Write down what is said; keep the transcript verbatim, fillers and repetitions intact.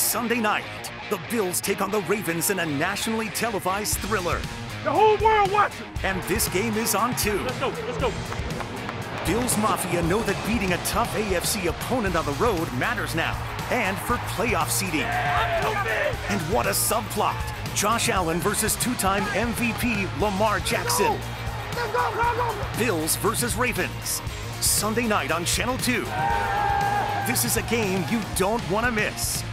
Sunday night, the Bills take on the Ravens in a nationally televised thriller. The whole world watching. And this game is on too. Let's go, let's go. Bills Mafia know that beating a tough A F C opponent on the road matters now, and for playoff seeding. And what a subplot. Josh Allen versus two-time M V P Lamar Jackson. Let's go, let's go. Bills versus Ravens. Sunday night on Channel two. This is a game you don't want to miss.